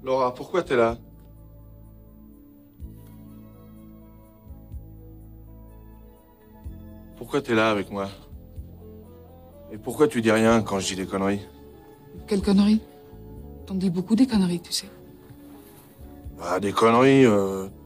Laura, pourquoi t'es là? Pourquoi t'es là avec moi? Et pourquoi tu dis rien quand je dis des conneries? Quelle connerie? T'en dis beaucoup des conneries, tu sais. Bah, des conneries,